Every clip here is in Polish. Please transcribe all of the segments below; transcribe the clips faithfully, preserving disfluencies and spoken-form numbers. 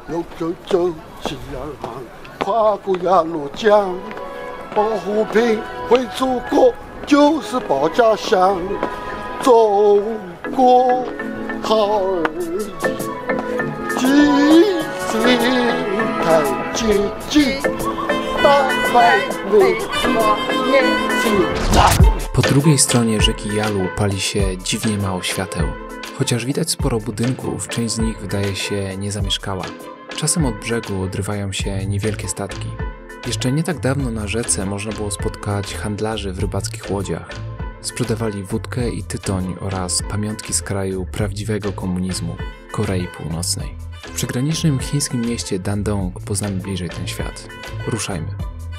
有九九七二行，跨过鸭绿江，保护瓶回祖国就是保家乡。中国好儿记，心看姐姐，大海为我年轻难。 Po drugiej stronie rzeki Yalu pali się dziwnie mało świateł. Chociaż widać sporo budynków, część z nich wydaje się niezamieszkała. Czasem od brzegu odrywają się niewielkie statki. Jeszcze nie tak dawno na rzece można było spotkać handlarzy w rybackich łodziach. Sprzedawali wódkę i tytoń oraz pamiątki z kraju prawdziwego komunizmu, Korei Północnej. W przygranicznym chińskim mieście Dandong poznamy bliżej ten świat. Ruszajmy.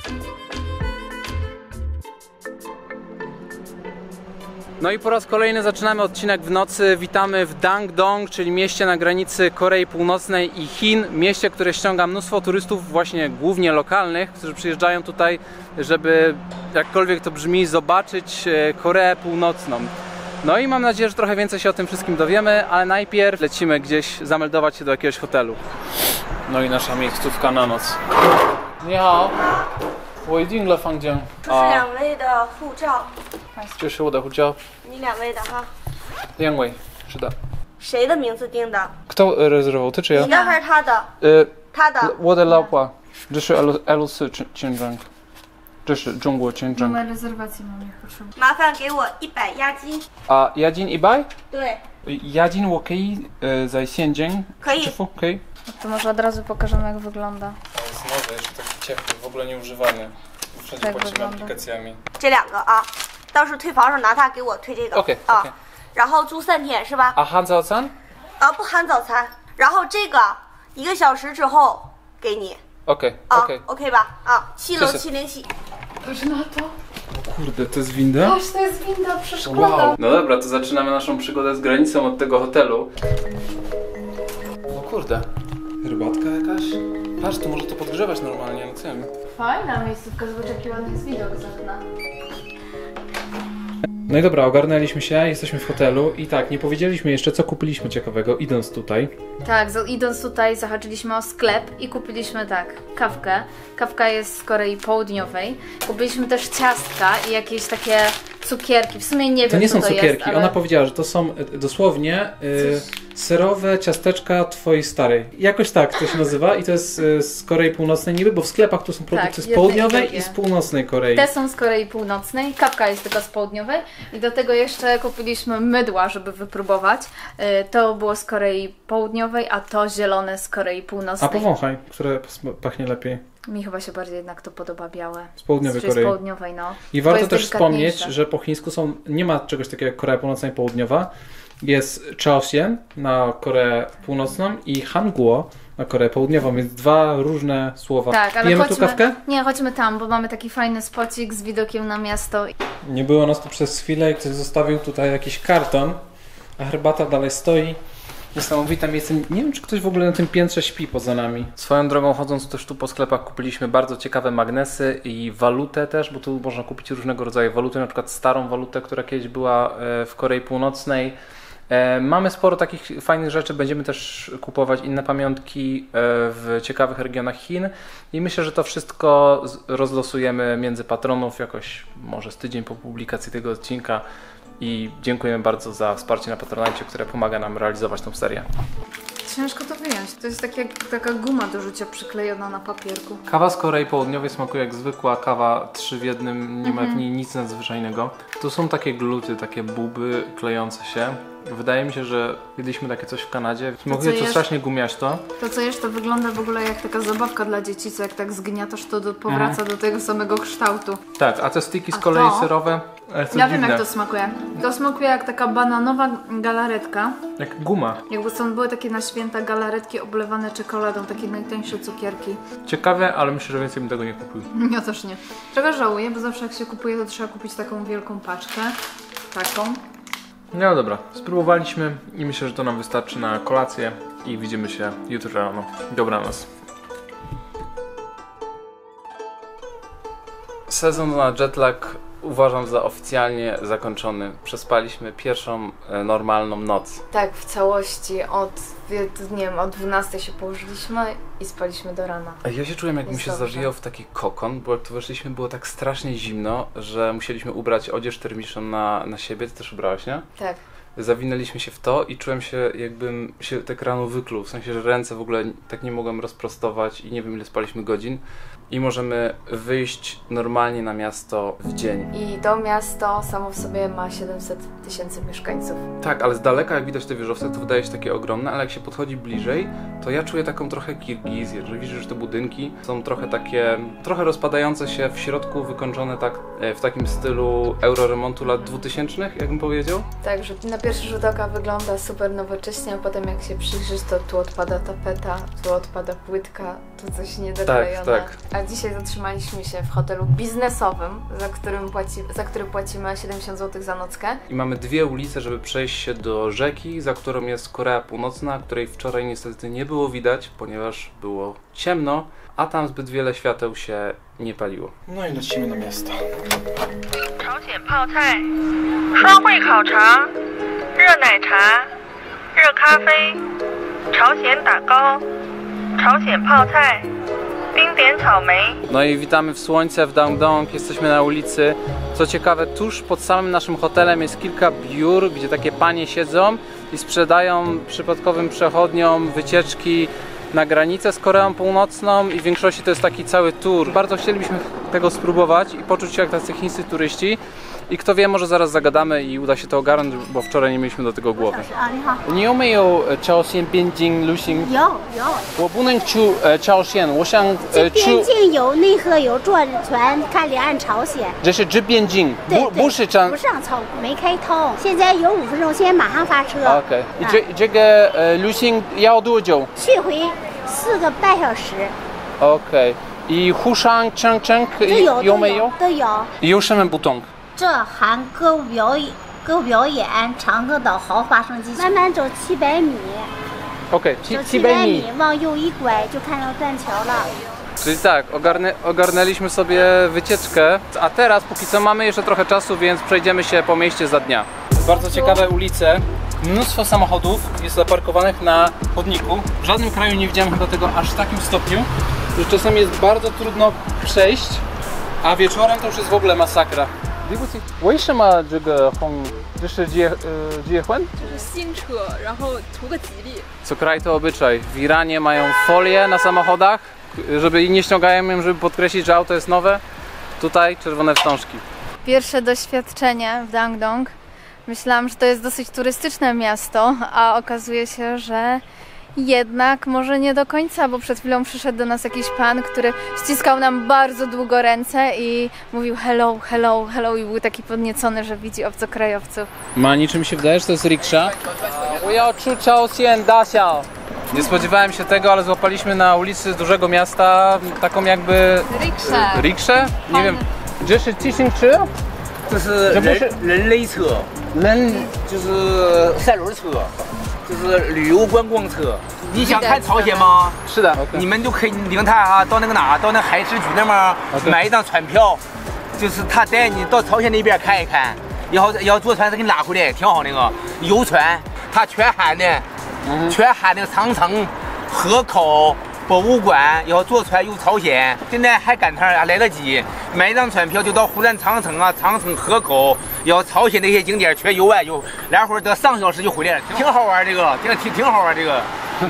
No i po raz kolejny zaczynamy odcinek w nocy. Witamy w Dandong, czyli mieście na granicy Korei Północnej i Chin. Mieście, które ściąga mnóstwo turystów, właśnie głównie lokalnych, którzy przyjeżdżają tutaj, żeby, jakkolwiek to brzmi, zobaczyć Koreę Północną. No i mam nadzieję, że trochę więcej się o tym wszystkim dowiemy, ale najpierw lecimy gdzieś zameldować się do jakiegoś hotelu. No i nasza miejscówka na noc. Nie hao. 我订了房间。 这是两位的护照。 这是我的护照。 你两位的哈。 两位，是的。 谁的名字订的？ Kto rezerwował? Ty czy ja? 你的还是他的？ Y, 他的。 我的老婆。这是 L L 四签证。这是中国签证。 numer rezerwacji mam, jak potrzebuję. 麻烦给我一百押金。 A jadzin i baj? 对。 Jadzin okej, za siędzień. 可以。 Okej. To może od razu pokażemy, jak wygląda. To jest nowe, jeszcze taki ciepły, w ogóle nieużywany. Wszędzie Tak płacimy wygląda. aplikacjami. 这两个啊，到时候退房时候拿它给我退这个。 OK 啊 OK。 然后住三天是吧？ A han早餐？ 啊，不含早餐。然后这个一个小时之后给你。 Okej, 啊 okej. OK 吧？啊，七楼谢谢七零七。 Patrz na to. Kurde, to jest winda? Patrz, to jest winda przeszklona. Wow. No dobra, to zaczynamy naszą przygodę z granicą od tego hotelu. O kurde. Herbatka jakaś? Patrz, to może to podgrzewać normalnie, no co ja wiem. Fajna miejscówka, zobacz, jaki ładny jest widok z okna. No i dobra, ogarnęliśmy się, jesteśmy w hotelu i tak, nie powiedzieliśmy jeszcze, co kupiliśmy ciekawego, idąc tutaj. Tak, idąc tutaj zahaczyliśmy o sklep i kupiliśmy tak, kawkę. Kawka jest z Korei Południowej. Kupiliśmy też ciastka i jakieś takie cukierki. W sumie nie wiem, To nie co są to cukierki, jest, ale... ona powiedziała, że to są y, dosłownie y, serowe ciasteczka twojej starej. Jakoś tak to się nazywa i to jest y, z Korei Północnej niby, bo w sklepach tu są produkty Tak, z jedne południowej i i, drugie. z północnej Korei. Te są z Korei Północnej, kawka jest tylko z południowej i do tego jeszcze kupiliśmy mydła, żeby wypróbować. Y, To było z Korei Południowej, a to zielone z Korei A Północnej. powąchaj, które pachnie lepiej. Mi chyba się bardziej jednak to podoba białe. Z południowej Czyli Korei. z południowej, no. I To warto jest też wspomnieć, delikatniejsze. że po chińsku są, nie ma czegoś takiego jak Korea Północna i Południowa. Jest Chaosien na Koreę Północną i Hanguo na Koreę Południową, więc dwa różne słowa. Tak, ale Pijemy chodźmy, tu kawkę? Nie, chodźmy tam, bo mamy taki fajny spocik z widokiem na miasto. Nie było nas tu przez chwilę i ktoś zostawił tutaj jakiś karton, a herbata dalej stoi. Niesamowite miejsce. Nie wiem, czy ktoś w ogóle na tym piętrze śpi poza nami. Swoją drogą, chodząc też tu po sklepach, kupiliśmy bardzo ciekawe magnesy i walutę też, bo tu można kupić różnego rodzaju waluty, na przykład starą walutę, która kiedyś była w Korei Północnej. Mamy sporo takich fajnych rzeczy, będziemy też kupować inne pamiątki w ciekawych regionach Chin i myślę, że to wszystko rozlosujemy między patronów jakoś może z tydzień po publikacji tego odcinka. I dziękujemy bardzo za wsparcie na Patronite, które pomaga nam realizować tą serię. Ciężko to wyjąć. To jest takie, taka guma do rzucia przyklejona na papierku. Kawa z Korei Południowej smakuje jak zwykła kawa trzy w jednym, nie ma w niej nic nadzwyczajnego. To są takie gluty, takie buby klejące się. Wydaje mi się, że jedliśmy takie coś w Kanadzie. Smakuje to jesz? strasznie gumiasto. To co jesz, to wygląda w ogóle jak taka zabawka dla dzieci, co jak tak zgniatasz, to do, powraca do tego samego kształtu. Tak, a te sticki z A kolei to? serowe są Ja dziwne. wiem, jak to smakuje. To smakuje jak taka bananowa galaretka. Jak guma. Jakby są były takie na święta galaretki oblewane czekoladą, takie najtańsze cukierki. Ciekawe, ale myślę, że więcej bym tego nie kupił. Ja też nie. Trochę żałuję, bo zawsze jak się kupuje, to trzeba kupić taką wielką paczkę. Taką. No dobra, spróbowaliśmy i myślę, że to nam wystarczy na kolację i widzimy się jutro rano. Dobranoc. Sezon na jetlag uważam za oficjalnie zakończony. Przespaliśmy pierwszą e, normalną noc. Tak, w całości. Od, nie wiem, od dwunastej się położyliśmy i spaliśmy do rana. Ja się czułem, jakbym Jest się dobrze. zawijał w taki kokon, bo jak tu weszliśmy, było tak strasznie zimno, że musieliśmy ubrać odzież termiczną na, na siebie. Ty też ubrałaś, nie? Tak. Zawinęliśmy się w to i czułem się, jakbym się tak rano wykluł, w sensie, że ręce w ogóle tak nie mogłem rozprostować i nie wiem, ile spaliśmy godzin. I możemy wyjść normalnie na miasto w dzień. I to miasto samo w sobie ma siedemset tysięcy mieszkańców. Tak, ale z daleka jak widać te wieżowce, to wydaje się takie ogromne, ale jak się podchodzi bliżej, to ja czuję taką trochę Kirgizję, że widzisz, że te budynki są trochę takie, trochę rozpadające się w środku, wykończone tak e, w takim stylu euroremontu lat dwutysięcznych, jakbym powiedział. Tak, że na pierwszy rzut oka wygląda super nowocześnie, a potem jak się przyjrzysz, to tu odpada tapeta, tu odpada płytka, tu coś niedoklejone. Tak, tak. A dzisiaj zatrzymaliśmy się w hotelu biznesowym, za, którym płaci, za który płacimy siedemdziesiąt złotych za nockę. I mamy dwie ulice, żeby przejść się do rzeki, za którą jest Korea Północna, której wczoraj niestety nie było widać, ponieważ było ciemno, a tam zbyt wiele świateł się nie paliło. No i lecimy na miasto. 朝鲜泡菜、双汇烤肠、热奶茶、热咖啡、朝鲜打糕、朝鲜泡菜、冰点草莓。 No i witamy w słońce w Dangdong, jesteśmy na ulicy. Co ciekawe, tuż pod samym naszym hotelem jest kilka biur, gdzie takie panie siedzą i sprzedają przypadkowym przechodniom wycieczki na granicę z Koreą Północną i w większości to jest taki cały tour. Bardzo chcielibyśmy tego spróbować i poczuć się jak tacy chińscy turyści. I kto wie, może zaraz zagadamy i uda się to ogarnąć, bo wczoraj nie mieliśmy do tego głowy. 啊，你好， 你有没有朝鲜边境旅行？ 有有， 我不能去呃朝鲜，我想呃去。 边境有内河有坐船看两岸朝鲜， 这是这边境， 对不对不是张不。上超没开通，现在有五分钟，现在马上发车。 OK， 你啊这这个呃旅行要多久去回四个半小时， ？OK， 一互相乘乘都有都有没有？ 都有。 有什么不同？ 这含歌舞表演、歌舞表演、长歌导航发声机。慢慢走七百米， OK， 走七七七百百米米。 往右一拐就看到断桥了。 Czyli tak, ogarnę, ogarnęliśmy sobie wycieczkę, a teraz póki co mamy jeszcze trochę czasu, więc przejdziemy się po mieście za dnia. Bardzo ciekawe ulice, mnóstwo samochodów jest zaparkowanych na chodniku. W żadnym kraju nie widziałem chyba tego aż w takim stopniu, że czasami jest bardzo trudno przejść, a wieczorem to już jest w ogóle masakra. 为什么这个红这是结呃结婚？ 就是新车，然后图个吉利。 Co kraj to obyczaj. W Iranie mają folię na samochodach, żeby i nie ściągają ją, żeby podkreślić, że auto jest nowe. Tutaj czerwone wstążki. Pierwsze doświadczenie w Dangdong. Myślałam, że to jest dosyć turystyczne miasto, a okazuje się, że jednak może nie do końca, bo przed chwilą przyszedł do nas jakiś pan, który ściskał nam bardzo długo ręce i mówił hello, hello, hello i był taki podniecony, że widzi obcokrajowców. Ma niczym się wydaje, że to jest riksza? Nie spodziewałem się tego, ale złapaliśmy na ulicy dużego miasta taką jakby... Riksza. Rikszę? Nie wiem. 这是自行车？ 这是这不是人人类车， 人就是三轮车，就是旅游观光车。你想看朝鲜吗？ 是的。 你们就可以领他啊，到那个哪，到那海事局那边买一张船票，就是他带你到朝鲜那边看一看，然后要坐船再给你拉回来，挺好那个游船，它全含的，全含那个长城、河口。 博物馆，然后坐船游朝鲜，现在还赶趟还来得及，买一张船票就到湖南长城啊、长城河口，然后朝鲜那些景点全游完，就来回得上小时就回来了，挺好玩这个，挺挺挺好玩这个。嗯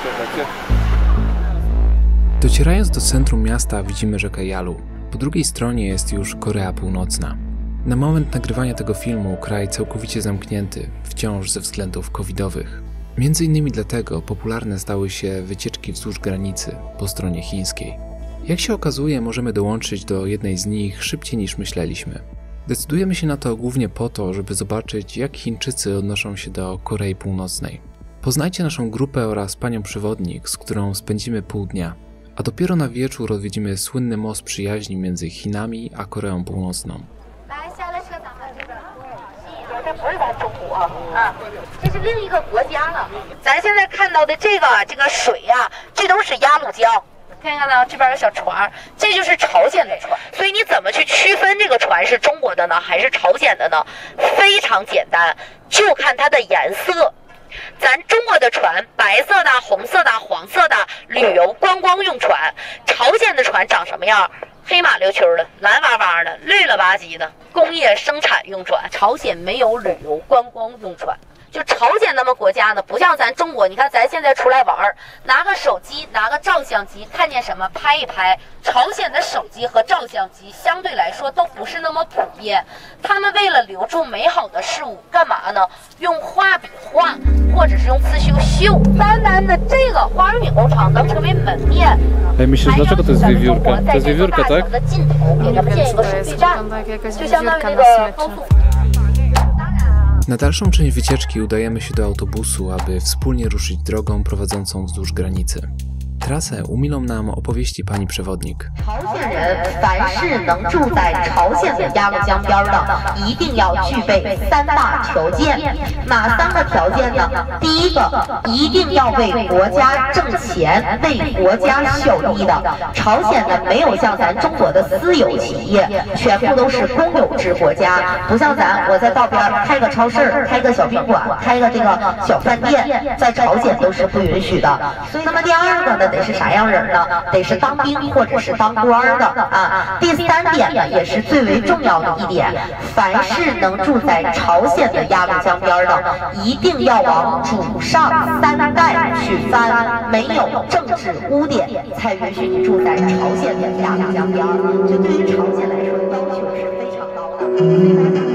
Docierając do centrum miasta widzimy rzekę Yalu. Po drugiej stronie jest już Korea Północna. Na moment nagrywania tego filmu kraj całkowicie zamknięty, wciąż ze względów covidowych. Między innymi dlatego popularne stały się wycieczki wzdłuż granicy po stronie chińskiej. Jak się okazuje, możemy dołączyć do jednej z nich szybciej niż myśleliśmy. Decydujemy się na to głównie po to, żeby zobaczyć, jak Chińczycy odnoszą się do Korei Północnej. Poznajcie naszą grupę oraz panią przewodnik, z którą spędzimy pół dnia, a dopiero na wieczór odwiedzimy słynny most przyjaźni między Chinami a Koreą Północną. 这不是咱中国啊，这是另一个国家了。咱现在看到的这个这个水呀、这都是鸭绿江， 看看呢，这边有小船，这就是朝鲜的船。所以你怎么去区分这个船是中国的呢，还是朝鲜的呢？非常简单，就看它的颜色。咱中国的船，白色的、红色的、黄色的，旅游观光用船。朝鲜的船长什么样？黑马溜秋的，蓝哇哇的，绿了吧唧的，工业生产用船。朝鲜没有旅游观光用船。就朝鲜那么国家呢，不像咱中国，你看咱现在出来玩儿，拿个手机，拿个照相机，看见什么拍一拍。朝鲜的手机和照相机相对来说都不是那么普遍，他们为了留住美好的事物，干嘛呢？用画笔画，或者是用刺绣绣。单单的这个花园工厂能成为门面。 Ej, myślisz, dlaczego to jest wiewiórka? To jest wiewiórka, tak? 给他们建一个水站，就相当于那个高速。 Na dalszą część wycieczki udajemy się do autobusu, aby wspólnie ruszyć drogą prowadzącą wzdłuż granicy. Trasę umilą nam opowieści pani przewodnik. 朝鲜人凡是能住在朝鲜的鸭绿江边的，一定要具备三大条件。哪三个条件呢？第一个，一定要为国家挣钱，为国家效益的。朝鲜呢，没有像咱中国的私有企业，全部都是公有制国家，不像咱，我在道边开个超市、开个小宾馆、开个这个小饭店，在朝鲜都是不允许的。所以，那么第二个呢？得是啥样人呢？得是当兵或者是当官的啊。第三点呢，也是最为重要的一点，凡是能住在朝鲜的鸭绿江边的，一定要往主上三代去翻，没有政治污点，才允许你住在朝鲜的鸭绿江边。这对于朝鲜来说，要求是非常高的。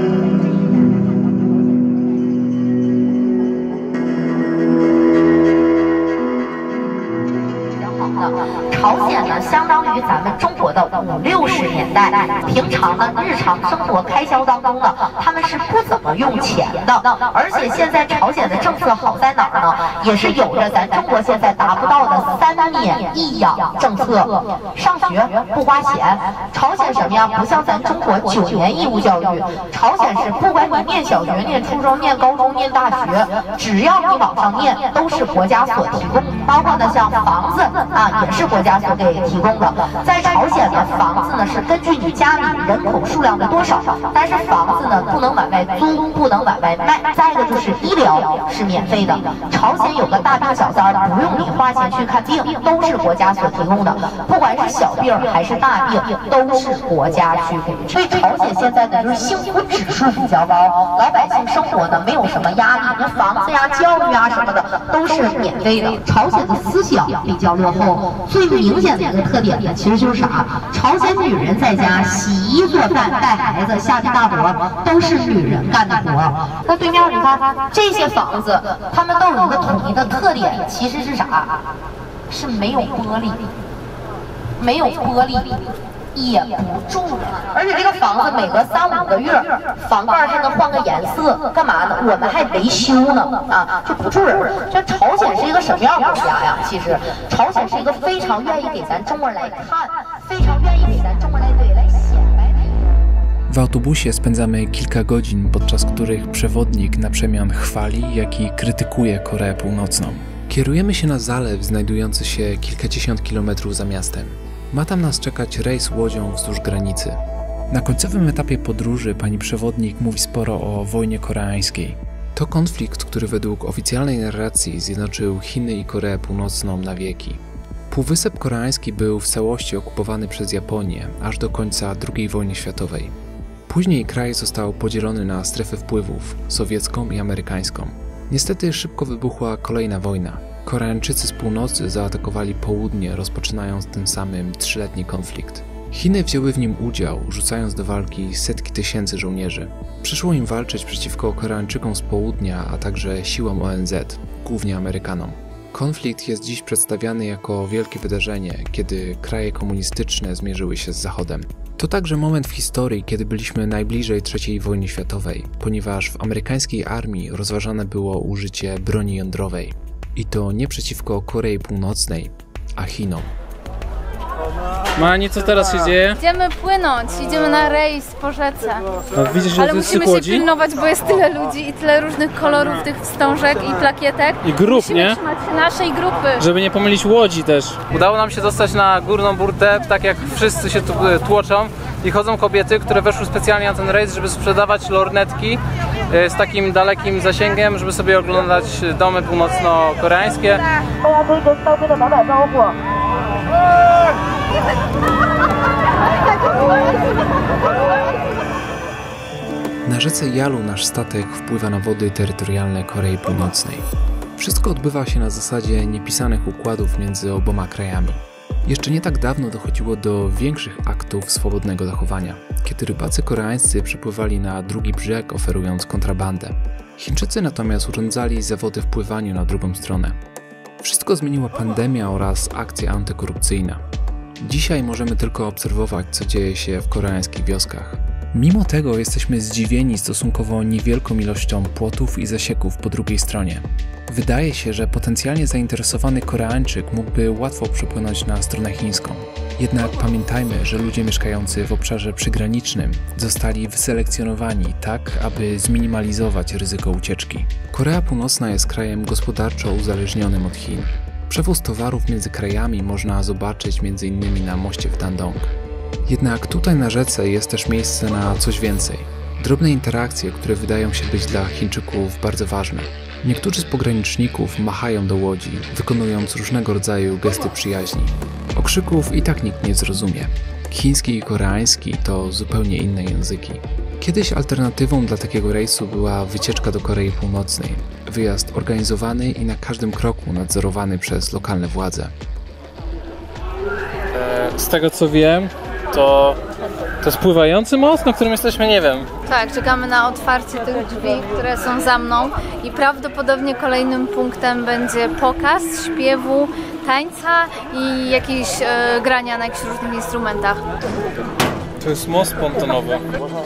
朝鲜呢，相当于咱们中国的五六十年代，平常呢日常生活开销当中呢，他们是不怎么用钱的。而且现在朝鲜的政策好在哪儿呢？也是有着咱中国现在达不到的三免一养政策，上学不花钱。朝鲜什么呀？不像咱中国九年义务教育，朝鲜是不管你念小学、念初中、念高中、念大学，只要你往上念，都是国家所提供。包括呢像房子啊，也是国家所给提供的。在朝鲜呢，房子呢是根据你家里人口数量的多少，但是房子呢不能往外租，不能往外卖。再一个就是医疗是免费的，朝鲜有个大病小灾不用你花钱去看病，都是国家所提供的，不管是小病还是大病，都是国家去给。所以朝鲜现在呢就是幸福指数比较高，老百姓生活呢没有什么压力，那房子呀、教育啊什么的都是免费的。朝鲜的思想比较落后，最明显的一个特点呢，其实就是啥？朝鲜女人在家洗衣做饭、带孩子、下地大活，都是女人干的活。那对面你看这些房子，他们都有一个统一的特点，其实是啥？是没有玻璃，没有玻璃。也不住了，而且这个房子每隔三五个月，房盖还能换个颜色，干嘛呢？我们还维修呢，啊，就不住人。这朝鲜是一个什么样的国家呀？其实，朝鲜是一个非常愿意给咱中国人来看，非常愿意给咱中国人对来显摆的。 W autobusie spędzamy kilka godzin, podczas których przewodnik na przemian chwali, jak i krytykuje Koreę Północną. Kierujemy się na zalew znajdujący się kilkadziesiąt kilometrów za miastem. Ma tam nas czekać rejs łodzią wzdłuż granicy. Na końcowym etapie podróży pani przewodnik mówi sporo o wojnie koreańskiej. To konflikt, który według oficjalnej narracji zjednoczył Chiny i Koreę Północną na wieki. Półwysep koreański był w całości okupowany przez Japonię aż do końca drugiej wojny światowej. Później kraj został podzielony na strefy wpływów sowiecką i amerykańską. Niestety szybko wybuchła kolejna wojna. Koreańczycy z północy zaatakowali południe, rozpoczynając tym samym trzyletni konflikt. Chiny wzięły w nim udział, rzucając do walki setki tysięcy żołnierzy. Przyszło im walczyć przeciwko Koreańczykom z południa, a także siłom O N Z, głównie Amerykanom. Konflikt jest dziś przedstawiany jako wielkie wydarzenie, kiedy kraje komunistyczne zmierzyły się z Zachodem. To także moment w historii, kiedy byliśmy najbliżej trzeciej wojny światowej, ponieważ w amerykańskiej armii rozważane było użycie broni jądrowej. I to nie przeciwko Korei Północnej, a Chinom. Mani, co teraz się dzieje? Idziemy płynąć, idziemy na rejs po rzece. No, widzisz, że Ale to jest musimy tych się łodzi? pilnować, bo jest tyle ludzi i tyle różnych kolorów tych wstążek i plakietek. I grup, musimy nie? trzymać się naszej grupy. Żeby nie pomylić łodzi też. Udało nam się dostać na górną burtę, tak jak wszyscy się tu tłoczą i chodzą kobiety, które weszły specjalnie na ten rejs, żeby sprzedawać lornetki z takim dalekim zasięgiem, żeby sobie oglądać domy północno-koreańskie. Na rzece Yalu nasz statek wpływa na wody terytorialne Korei Północnej. Wszystko odbywa się na zasadzie niepisanych układów między oboma krajami. Jeszcze nie tak dawno dochodziło do większych aktów swobodnego zachowania, kiedy rybacy koreańscy przypływali na drugi brzeg, oferując kontrabandę. Chińczycy natomiast urządzali zawody w pływaniu na drugą stronę. Wszystko zmieniła pandemia oraz akcja antykorupcyjna. Dzisiaj możemy tylko obserwować, co dzieje się w koreańskich wioskach. Mimo tego jesteśmy zdziwieni stosunkowo niewielką ilością płotów i zasieków po drugiej stronie. Wydaje się, że potencjalnie zainteresowany Koreańczyk mógłby łatwo przepłynąć na stronę chińską. Jednak pamiętajmy, że ludzie mieszkający w obszarze przygranicznym zostali wyselekcjonowani tak, aby zminimalizować ryzyko ucieczki. Korea Północna jest krajem gospodarczo uzależnionym od Chin. Przewóz towarów między krajami można zobaczyć między innymi na moście w Dandong. Jednak tutaj na rzece jest też miejsce na coś więcej. Drobne interakcje, które wydają się być dla Chińczyków bardzo ważne. Niektórzy z pograniczników machają do łodzi, wykonując różnego rodzaju gesty przyjaźni. Okrzyków i tak nikt nie zrozumie. Chiński i koreański to zupełnie inne języki. Kiedyś alternatywą dla takiego rejsu była wycieczka do Korei Północnej. Wyjazd organizowany i na każdym kroku nadzorowany przez lokalne władze. Z tego co wiem, to to jest pływający most, na którym jesteśmy, nie wiem. Tak, czekamy na otwarcie tych drzwi, które są za mną i prawdopodobnie kolejnym punktem będzie pokaz śpiewu, tańca i jakieś e, grania na jakichś różnych instrumentach. To jest most pontonowy.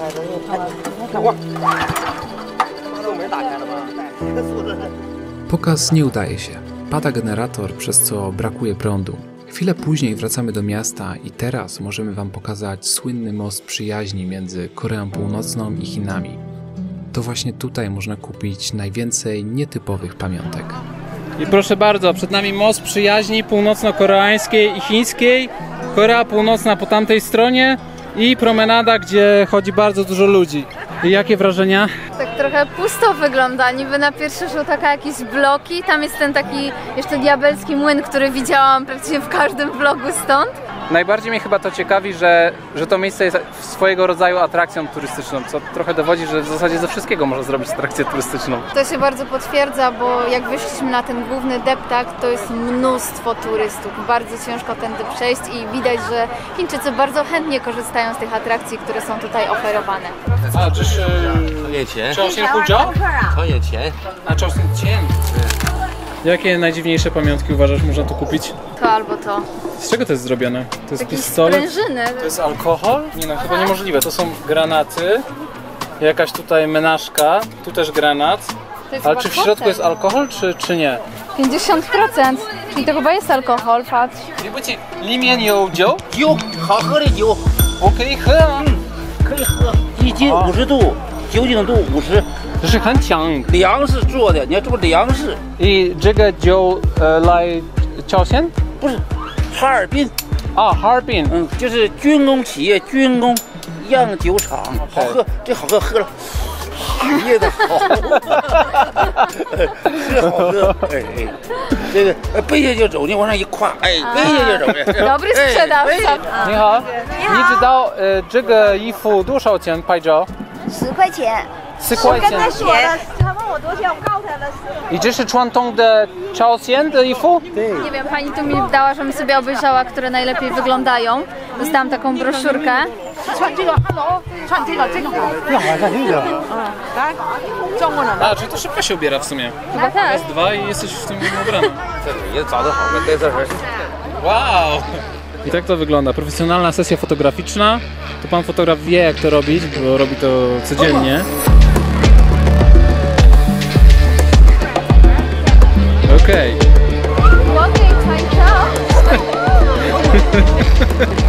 Pokaz nie udaje się. Pada generator, przez co brakuje prądu. Chwilę później wracamy do miasta i teraz możemy Wam pokazać słynny most przyjaźni między Koreą Północną i Chinami. To właśnie tutaj można kupić najwięcej nietypowych pamiątek. I proszę bardzo, przed nami most przyjaźni północno-koreańskiej i chińskiej. Korea Północna po tamtej stronie i promenada, gdzie chodzi bardzo dużo ludzi. I jakie wrażenia? Tak trochę pusto wygląda, niby na pierwszy rzut oka jakieś bloki, tam jest ten taki jeszcze diabelski młyn, który widziałam praktycznie w każdym vlogu stąd. Najbardziej mnie chyba to ciekawi, że, że to miejsce jest swojego rodzaju atrakcją turystyczną, co trochę dowodzi, że w zasadzie ze wszystkiego można zrobić atrakcję turystyczną. To się bardzo potwierdza, bo jak wyszliśmy na ten główny deptak, to jest mnóstwo turystów. Bardzo ciężko tędy przejść i widać, że Chińczycy bardzo chętnie korzystają z tych atrakcji, które są tutaj oferowane. A, 这是朝鲜护照？ 朝鲜钱。 A, 朝鲜钱。 Jakie najdziwniejsze pamiątki uważasz można tu kupić? To albo to. Z czego to jest zrobione? To jest Jakieś pistolet? sprężyny. To jest alkohol? Nie no, chyba niemożliwe. To są granaty. Jakaś tutaj menażka. Tu też granat. Ale czy w środku jest alkohol, czy, czy nie? pięćdziesiąt procent. Czyli to chyba jest alkohol, patrz. 对不起，里面有酒？ 有好喝的酒， 我可以喝吗？ 可以喝，一斤五十度，酒精度五十。 这是很强。 粮食做的，你要做粮食。 И 这个酒呃来朝鲜？ 不是，哈尔滨。 啊，哈尔滨。 嗯，就是军工企业军工酿酒厂，好喝，这好喝，喝了。 憋得好，是好喝，哎哎，这个背下就走，你往上一挎，哎，背下就走。 Dobry sprzedawca. 你好，你知道呃这个衣服多少钱拍照？ 十块钱。 十块钱。 我跟他说了，他问我多少钱，我告诉他了十块。 你这是传统的朝鲜的衣服？ Nie wiem, pani tu mi dała, żebym sobie obejrzała, które najlepiej wyglądają. Dostałam taką broszurkę. 穿这个 ，Hello， 穿这个，这个好。这好像这个。嗯，来，中国人。 A, czyli to szybko się ubiera w sumie. Chyba tak. Raz, dwa i jesteś w tym ubrany. Jest bardzo好，在这儿。 Wow! I tak to wygląda. Profesjonalna sesja fotograficzna. To pan fotograf wie, jak to robić, bo robi to codziennie. Okej. Łokiej, tańca.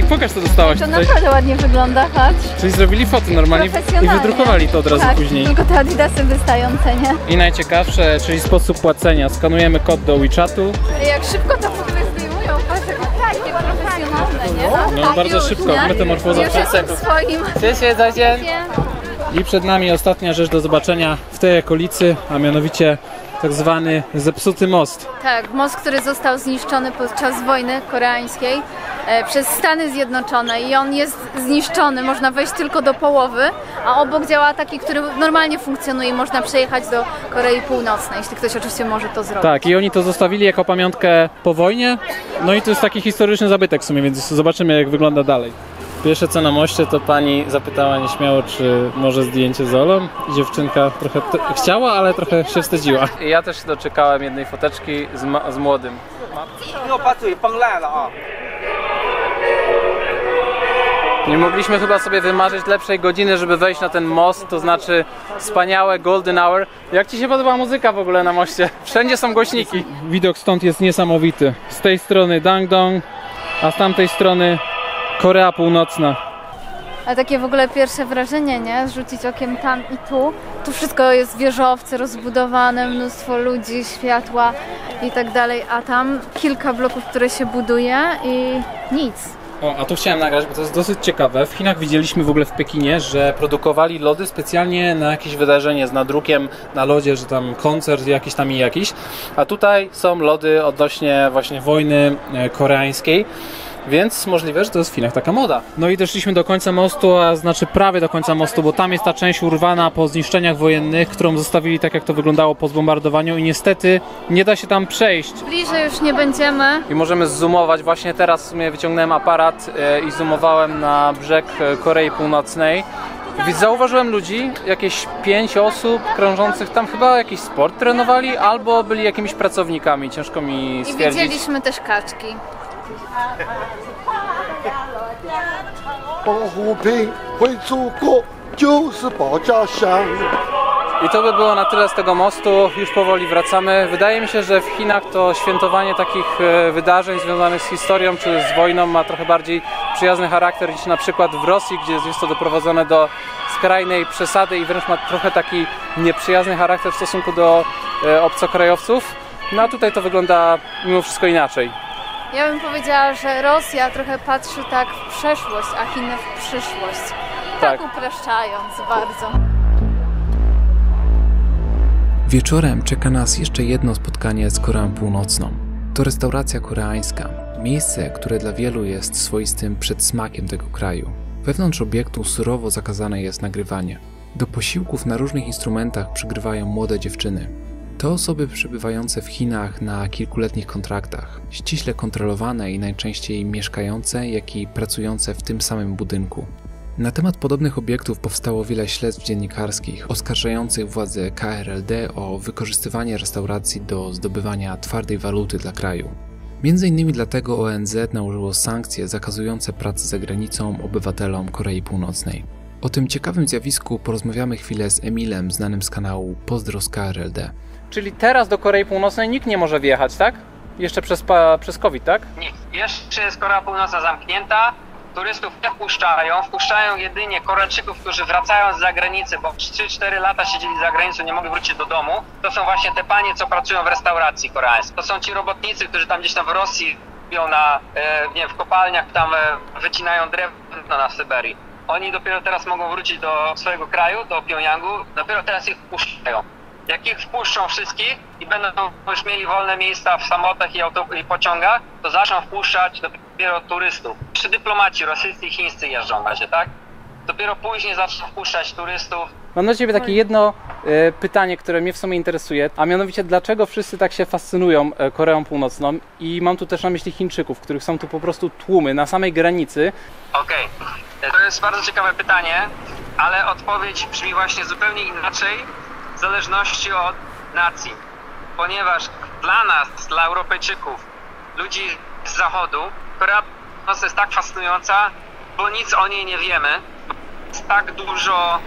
Pokaż, co dostałaś To tutaj. naprawdę ładnie wygląda, chodź. Czyli zrobili foty normalnie i Profesjonalnie. wydrukowali to od razu tak, później. tylko te adidasy wystające, nie? I najciekawsze, czyli sposób płacenia. Skanujemy kod do WeChatu. Jak szybko to w ogóle zdejmują, patrz, jak takie profesjonalne, nie? No bardzo szybko, metamorfoza w pięć sekund. Swoim. Cześć, zajdzie. I przed nami ostatnia rzecz do zobaczenia w tej okolicy, a mianowicie tak zwany zepsuty most. Tak, most, który został zniszczony podczas wojny koreańskiej e, przez Stany Zjednoczone i on jest zniszczony, można wejść tylko do połowy, a obok działa taki, który normalnie funkcjonuje i można przejechać do Korei Północnej, jeśli ktoś oczywiście może to zrobić. Tak, i oni to zostawili jako pamiątkę po wojnie, no i to jest taki historyczny zabytek w sumie, więc zobaczymy, jak wygląda dalej. Pierwsze co na moście, to pani zapytała nieśmiało, czy może zdjęcie z Olą. Dziewczynka trochę chciała, ale trochę się wstydziła. I ja też doczekałem jednej foteczki z, z młodym. Nie mogliśmy chyba sobie wymarzyć lepszej godziny, żeby wejść na ten most, to znaczy wspaniałe golden hour. Jak ci się podoba muzyka w ogóle na moście? Wszędzie są głośniki. Widok stąd jest niesamowity. Z tej strony Dangdong, a z tamtej strony Korea Północna. A takie w ogóle pierwsze wrażenie, nie? Zrzucić okiem tam i tu. Tu wszystko jest wieżowce rozbudowane, mnóstwo ludzi, światła i tak dalej, a tam kilka bloków, które się buduje i nic. O, a tu chciałem nagrać, bo to jest dosyć ciekawe. W Chinach widzieliśmy w ogóle w Pekinie, że produkowali lody specjalnie na jakieś wydarzenie z nadrukiem na lodzie, że tam koncert jakiś tam i jakiś. A tutaj są lody odnośnie właśnie wojny koreańskiej. Więc możliwe, że to jest w Chinach taka moda. No i doszliśmy do końca mostu, a znaczy prawie do końca mostu, bo tam jest ta część urwana po zniszczeniach wojennych, którą zostawili tak, jak to wyglądało po zbombardowaniu i niestety nie da się tam przejść. Bliżej już nie będziemy. I możemy zoomować. Właśnie teraz w sumie wyciągnąłem aparat i zoomowałem na brzeg Korei Północnej. Więc zauważyłem ludzi, jakieś pięć osób krążących tam, chyba jakiś sport trenowali, albo byli jakimiś pracownikami, ciężko mi stwierdzić. I widzieliśmy też kaczki. 保护平回祖国就是保家乡。 I to by było na tyle z tego mostu, już powoli wracamy. Wydaje mi się, że w Chinach to świętowanie takich wydarzeń związanych z historią czy z wojną ma trochę bardziej przyjazny charakter niż na przykład w Rosji, gdzie jest to doprowadzone do skrajnej przesady i wręcz ma trochę taki nieprzyjazny charakter w stosunku do obcokrajowców. No a tutaj to wygląda mimo wszystko inaczej. Ja bym powiedziała, że Rosja trochę patrzy tak w przeszłość, a Chiny w przyszłość. Tak, tak upraszczając bardzo. Wieczorem czeka nas jeszcze jedno spotkanie z Koreą Północną. To restauracja koreańska, miejsce, które dla wielu jest swoistym przedsmakiem tego kraju. Wewnątrz obiektu surowo zakazane jest nagrywanie. Do posiłków na różnych instrumentach przygrywają młode dziewczyny. To osoby przebywające w Chinach na kilkuletnich kontraktach, ściśle kontrolowane i najczęściej mieszkające, jak i pracujące w tym samym budynku. Na temat podobnych obiektów powstało wiele śledztw dziennikarskich oskarżających władze K R L D o wykorzystywanie restauracji do zdobywania twardej waluty dla kraju. Między innymi dlatego O N Z nałożyło sankcje zakazujące pracy za granicą obywatelom Korei Północnej. O tym ciekawym zjawisku porozmawiamy chwilę z Emilem, znanym z kanału Pozdro z K R L D. Czyli teraz do Korei Północnej nikt nie może wjechać, tak? Jeszcze przez, przez COVID, tak? Nie, jeszcze jest Korea Północna zamknięta. Turystów nie wpuszczają, wpuszczają jedynie Korejczyków, którzy wracają z zagranicy, bo trzy cztery lata siedzieli za granicą, nie mogli wrócić do domu. To są właśnie te panie, co pracują w restauracji koreańskiej. To są ci robotnicy, którzy tam gdzieś tam w Rosji robią na, e, nie wiem, w kopalniach, tam e, wycinają drewno na Syberii. Oni dopiero teraz mogą wrócić do swojego kraju, do Pjongjangu, dopiero teraz ich wpuszczają. Jak ich wpuszczą wszystkich i będą już mieli wolne miejsca w samolotach i, i pociągach, to zaczną wpuszczać dopiero turystów. Jeszcze dyplomaci rosyjscy i chińscy jeżdżą na razie, tak? Dopiero później zaczną wpuszczać turystów. Mam do Ciebie takie jedno y, pytanie, które mnie w sumie interesuje, a mianowicie dlaczego wszyscy tak się fascynują y, Koreą Północną i mam tu też na myśli Chińczyków, których są tu po prostu tłumy na samej granicy. Okej, okay. To jest bardzo ciekawe pytanie, ale odpowiedź brzmi właśnie zupełnie inaczej w zależności od nacji, ponieważ dla nas, dla Europejczyków, ludzi z zachodu, Korea Północna jest tak fascynująca, bo nic o niej nie wiemy. Jest tak dużo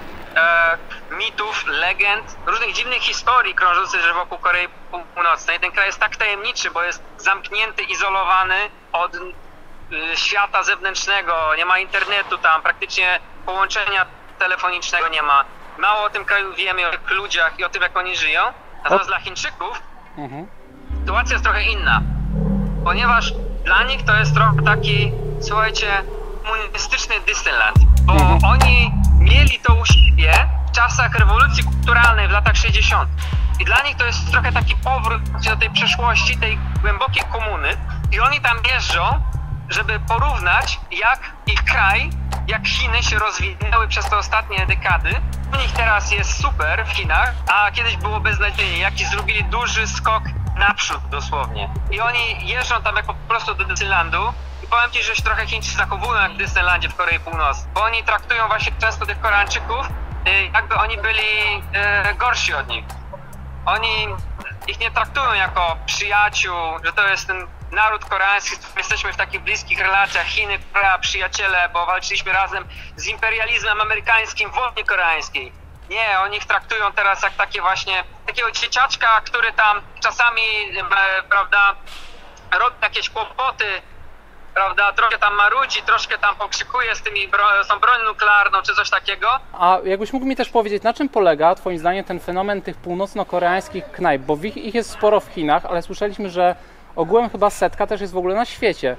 e, mitów, legend, różnych dziwnych historii krążących wokół Korei Północnej. Ten kraj jest tak tajemniczy, bo jest zamknięty, izolowany od świata zewnętrznego, nie ma internetu tam, praktycznie połączenia telefonicznego nie ma. Mało o tym kraju wiemy, o tych ludziach i o tym, jak oni żyją. Natomiast dla Chińczyków mhm. sytuacja jest trochę inna, ponieważ dla nich to jest trochę taki, słuchajcie, komunistyczny Disneyland, bo mhm. oni mieli to u siebie w czasach rewolucji kulturalnej w latach sześćdziesiątych. I dla nich to jest trochę taki powrót do tej przeszłości, tej głębokiej komuny. I oni tam jeżdżą, żeby porównać, jak ich kraj, jak Chiny się rozwinęły przez te ostatnie dekady. U nich teraz jest super w Chinach, a kiedyś było beznadziejnie. Jaki zrobili duży skok naprzód dosłownie. I oni jeżdżą tam jak po prostu do Disneylandu. I powiem ci, że się trochę Chińczycy zachowują jak w Disneylandzie w Korei Północnej. Bo oni traktują właśnie często tych Koreańczyków, jakby oni byli e, gorsi od nich. Oni ich nie traktują jako przyjaciół, że to jest ten naród koreański, z którym jesteśmy w takich bliskich relacjach, Chiny, Korea, przyjaciele, bo walczyliśmy razem z imperializmem amerykańskim w wojnie koreańskiej. Nie, oni ich traktują teraz jak takie właśnie, takiego dzieciaczka, który tam czasami, e, prawda, robi jakieś kłopoty, prawda, troszkę tam marudzi, troszkę tam pokrzykuje z tymi bro- z tą bronią nuklearną czy coś takiego. A jakbyś mógł mi też powiedzieć, na czym polega twoim zdaniem ten fenomen tych północno-koreańskich knajp, bo ich, ich jest sporo w Chinach, ale słyszeliśmy, że ogółem chyba setka też jest w ogóle na świecie.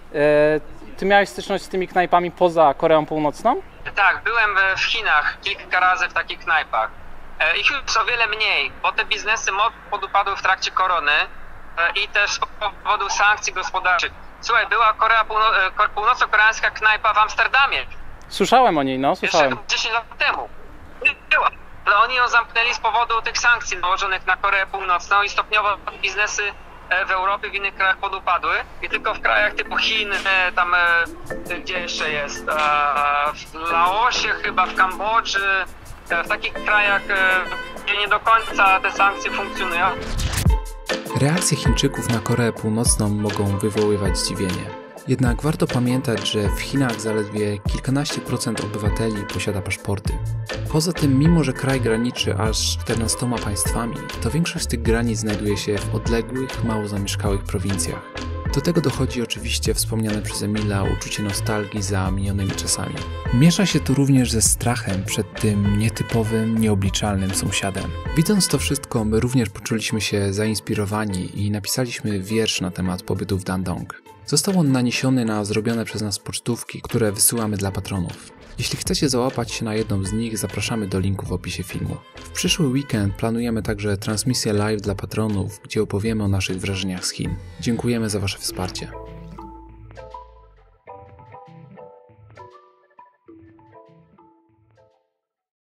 E, ty miałeś styczność z tymi knajpami poza Koreą Północną? Tak, byłem w Chinach kilka razy w takich knajpach. E, ich już o wiele mniej, bo te biznesy mocno podupadły w trakcie korony e, i też z powodu sankcji gospodarczych. Słuchaj, była Korea Półno- północno-koreańska knajpa w Amsterdamie. Słyszałem o niej, no, słyszałem. Jeszcze dziesięć lat temu. Była. Ale oni ją zamknęli z powodu tych sankcji nałożonych na Koreę Północną i stopniowo biznesy w Europie, w innych krajach podupadły. I tylko w krajach typu Chin, tam gdzie jeszcze jest, w Laosie chyba, w Kambodży, w takich krajach, gdzie nie do końca te sankcje funkcjonują. Reakcje Chińczyków na Koreę Północną mogą wywoływać zdziwienie. Jednak warto pamiętać, że w Chinach zaledwie kilkanaście procent obywateli posiada paszporty. Poza tym, mimo że kraj graniczy aż z czternastoma państwami, to większość z tych granic znajduje się w odległych, mało zamieszkałych prowincjach. Do tego dochodzi oczywiście wspomniane przez Emila uczucie nostalgii za minionymi czasami. Miesza się tu również ze strachem przed tym nietypowym, nieobliczalnym sąsiadem. Widząc to wszystko, my również poczuliśmy się zainspirowani i napisaliśmy wiersz na temat pobytu w Dandong. Został on naniesiony na zrobione przez nas pocztówki, które wysyłamy dla patronów. Jeśli chcecie załapać się na jedną z nich, zapraszamy do linku w opisie filmu. W przyszły weekend planujemy także transmisję live dla patronów, gdzie opowiemy o naszych wrażeniach z Chin. Dziękujemy za Wasze wsparcie.